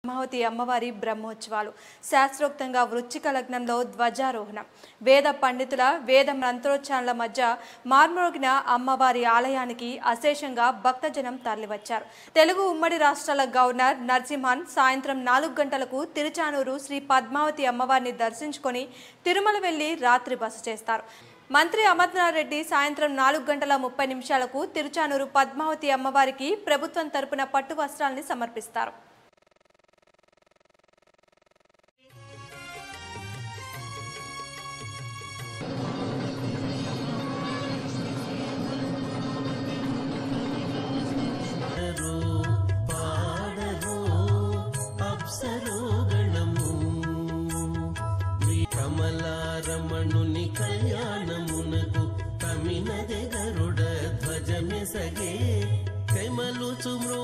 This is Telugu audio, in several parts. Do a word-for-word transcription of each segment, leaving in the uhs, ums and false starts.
పద్మావతి అమ్మవారి బ్రహ్మోత్సవాలు శాస్త్రోక్తంగా వృశ్చిక లగ్నంలో ధ్వజారోహణం వేద పండితుల వేద మంత్రోచ్చారణల మధ్య మార్మోగిన అమ్మవారి ఆలయానికి అశేషంగా భక్తజనం తరలివచ్చారు. తెలుగు ఉమ్మడి రాష్ట్రాల గవర్నర్ నరసింహన్ సాయంత్రం నాలుగు గంటలకు తిరుచానూరు శ్రీ పద్మావతి అమ్మవారిని దర్శించుకొని తిరుమల వెళ్లి రాత్రి బస చేస్తారు. మంత్రి అమర్నాథ్ రెడ్డి సాయంత్రం నాలుగు గంటల ముప్పై నిమిషాలకు తిరుచానూరు పద్మావతి అమ్మవారికి ప్రభుత్వం తరపున పట్టు వస్త్రాలని సమర్పిస్తారు. కమలారమణుని కళ్యాణమునకు కమినదే గరుడ ధ్వజమెసగే కైమలుచు మ్రో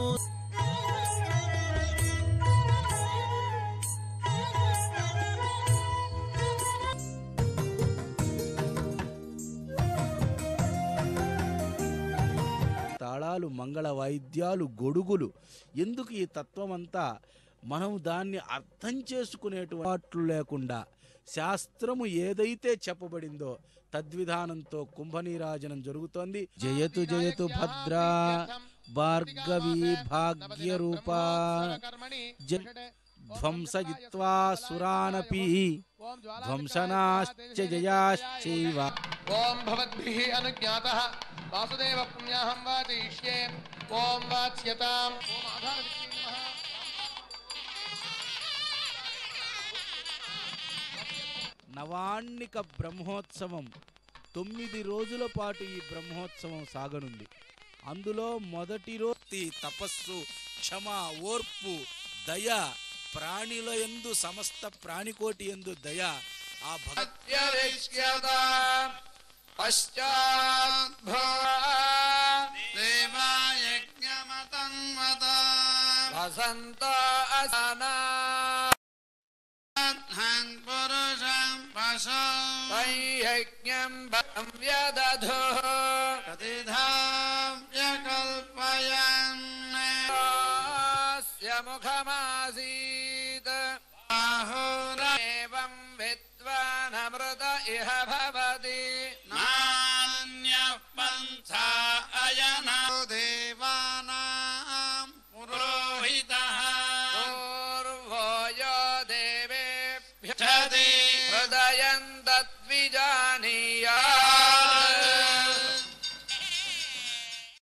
తాళాలు, మంగళ వాయిద్యాలు, గొడుగులు. ఎందుకు ఈ తత్వం అంతా? మనం దాన్ని అర్థం చేసుకునేటువంటి లేకుండా శాస్త్రము ఏదైతే చెప్పబడిందో తద్విధానంతో కుంభనీరాజనం జరుగుతోంది. జయతు జయతు భద్రా భార్గవి భాగ్య రూపా ధ్వంసయిత్వా సురానపి ధ్వంసనాశ్చ జయాశ్చైవ. ఓం భవద్భిః అనుజ్ఞాతః వాసుదేవ పుణ్యాహం వాచయిష్యే. ఓం వాచ్యతాం. ఓం ఆధార నవాన్నిక బ్రహ్మోత్సవం తొమ్మిది రోజుల పాటు ఈ బ్రహ్మోత్సవం సాగనుంది. అందులో మొదటి రోజు తపస్సు, క్షమ, ఓర్పు, దయ, ప్రాణిల యందు సమస్త ప్రాణికోటి యందు దయ. ఆ వసంత అసనా వైయజ్ఞం బలం వ్యదధో ప్రతిధావ్యకల్పయన్ ముఖమాసీత్ ఆహురేవం విద్వానమృత ఇహ భవతి నాన్యః పంథా అయనో దేవానాం పురోహితః పూర్వో యో దేవేభ్యో హృదయం దత్త